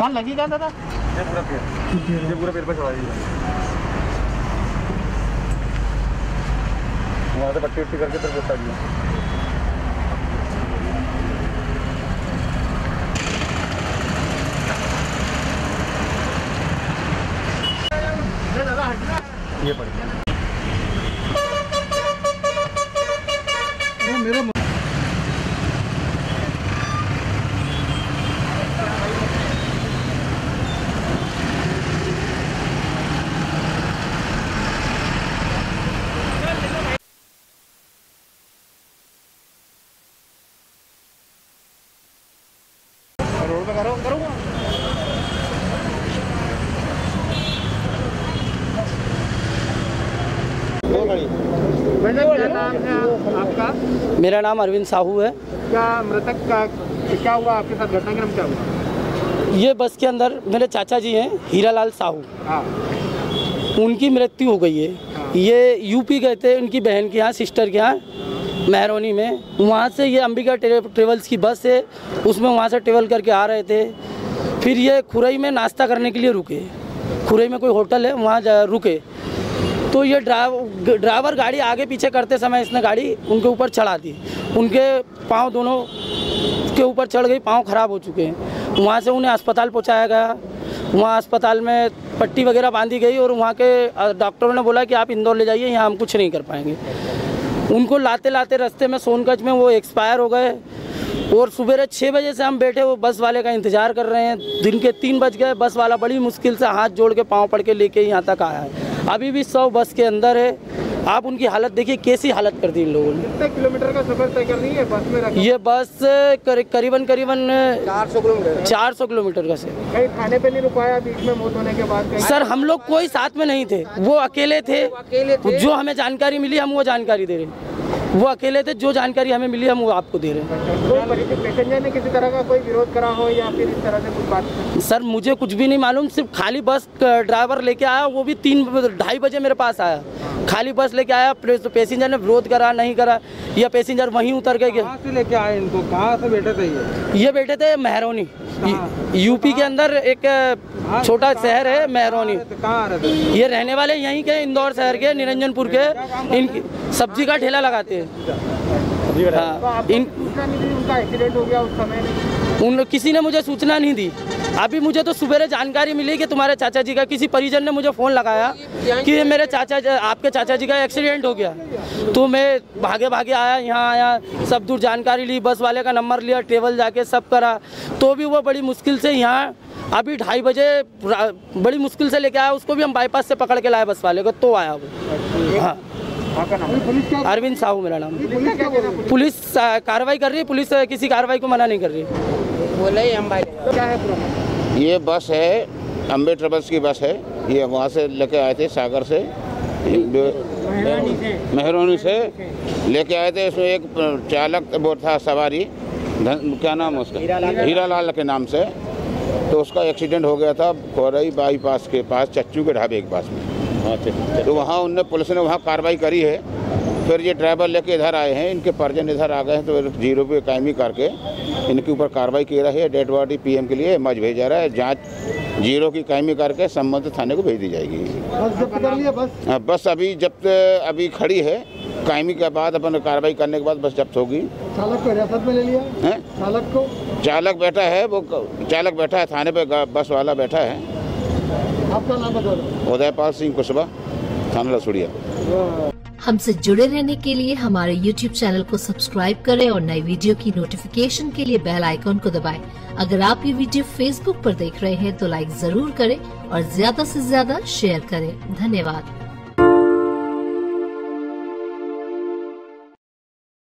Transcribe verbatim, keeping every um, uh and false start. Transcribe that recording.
कौन लगी क्या दादा? ये पूरा पेड़, ये पूरा पेड़ पर चढ़ा दीजिए। वहाँ से पट्टी उट्टी करके फिर बता दिया। ये पड़ गया मेरा रोड पे करो करूँगा। क्या नाम है आपका? मेरा नाम अरविंद साहू है। क्या मृतक का क्या हुआ आपके साथ, घटनाक्रम क्या हुआ? ये बस के अंदर मेरे चाचा जी हैं हीरालाल साहू, हाँ। उनकी मृत्यु हो गई है। हाँ। ये यूपी गए थे उनकी बहन के यहाँ, सिस्टर के यहाँ मेहरौनी में। वहाँ से ये अंबिका ट्रेवल्स की बस है, उसमें वहाँ से ट्रेवल करके आ रहे थे। फिर ये खुरई में नाश्ता करने के लिए रुके। खुरई में कोई होटल है, वहाँ रुके तो ये ड्राइवर ड्राइवर गाड़ी आगे पीछे करते समय इसने गाड़ी उनके ऊपर चढ़ा दी। उनके पाँव दोनों के ऊपर चढ़ गई, पाँव खराब हो चुके हैं। वहाँ से उन्हें अस्पताल पहुँचाया गया। वहाँ अस्पताल में पट्टी वगैरह बांधी गई और वहाँ के डॉक्टरों ने बोला कि आप इंदौर ले जाइए, यहाँ हम कुछ नहीं कर पाएंगे। उनको लाते लाते रास्ते में सोनगंज में वो एक्सपायर हो गए। और सुबह छः बजे से हम बैठे वो बस वाले का इंतज़ार कर रहे हैं। दिन के तीन बज गए, बस वाला बड़ी मुश्किल से हाथ जोड़ के पाँव पड़ के लेके यहाँ तक आया है। अभी भी सौ बस के अंदर है। आप उनकी हालत देखिए, कैसी हालत कर दी इन लोगों ने। कितने किलोमीटर का सफर तय कर रही है बस में रखा? ये बस करीबन करीबन चार सौ किलोमीटर चार सौ किलोमीटर का से। कहीं थाने पे नहीं रुकवाया बीच में मौत होने के बाद? सर हम लोग कोई साथ में नहीं थे, वो अकेले थे। अकेले थे। जो हमें जानकारी मिली हम वो जानकारी दे रहे हैं। वो अकेले थे, जो जानकारी हमें मिली हम वो आपको दे रहे हैं। पैसेंजर ने किसी तरह का कोई विरोध करा हो या फिर इस तरह से कुछ बात? सर मुझे कुछ भी नहीं मालूम, सिर्फ खाली बस ड्राइवर लेके आया, वो भी तीन ढाई बजे मेरे पास आया। खाली बस लेके आया, पैसेंजर ने विरोध करा नहीं करा, या पैसेंजर वहीं उतर के गए। कहाँ से लेके आए इनको, कहाँ से बैठे थे ये? ये बैठे थे मेहरौनी, यूपी के अंदर एक छोटा शहर है मेहरौनी। कहाँ रहे थे? ये रहने वाले यहीं के, इंदौर शहर के, निरंजनपुर के। इनकी सब्जी का ठेला लगाते हैं। हाँ, इन उनका एक्सीडेंट हो गया उस समय? उन किसी ने मुझे सूचना नहीं दी। अभी मुझे तो सुबह जानकारी मिली कि तुम्हारे चाचा जी का, किसी परिजन ने मुझे फ़ोन लगाया कि मेरे चाचा आपके चाचा जी का एक्सीडेंट हो गया। तो मैं भागे भागे आया, यहाँ आया, सब दूर जानकारी ली, बस वाले का नंबर लिया, ट्रेवल जाके सब करा। तो भी वो बड़ी मुश्किल से यहाँ अभी ढाई बजे बड़ी मुश्किल से लेके आया। उसको भी हम बाईपास से पकड़ के लाए बस वाले को, तो आया वो। हाँ, अरविंद साहू मेरा नाम। पुलिस कार्रवाई कर रही है, पुलिस किसी कार्रवाई को मना नहीं कर रही है। क्या है? ये बस है अम्बे ट्रेवल्स की बस है। ये वहाँ से लेके आए थे, सागर से, मेहरौनी से लेके आए थे। इसमें एक चालक वो था, सवारी क्या नाम है उसका, हीरालाल के नाम से। तो उसका एक्सीडेंट हो गया था कोरई बाईपास के पास, चच्चू के ढाबे के पास में। तो वहाँ उनने पुलिस ने वहाँ कार्रवाई करी है। फिर ये ड्राइवर लेके इधर आए हैं, इनके परिजन इधर आ गए हैं। तो जीरो पे कायमी करके इनके ऊपर कार्रवाई की रही है। डेड बॉडी पीएम के लिए मज भेजा रहा है। जांच जीरो की कायमी करके संबंधित थाने को भेज दी जाएगी। बस जब्त कर लिया? बस बस अभी जब्त अभी खड़ी है, कायमी के बाद अपन कार्रवाई करने के बाद बस जब्त होगी। चालक को हिरासत में ले लिया है? चालक को चालक बैठा है, वो चालक बैठा है थाने पे, बस वाला बैठा है। आपका नाम बता? उदयपाल सिंह कुशवाहा, थाना लसुड़िया। हमसे जुड़े रहने के लिए हमारे यूट्यूब चैनल को सब्सक्राइब करें और नई वीडियो की नोटिफिकेशन के लिए बेल आइकॉन को दबाएं। अगर आप ये वीडियो फेसबुक पर देख रहे हैं तो लाइक जरूर करें और ज्यादा से ज्यादा शेयर करें। धन्यवाद।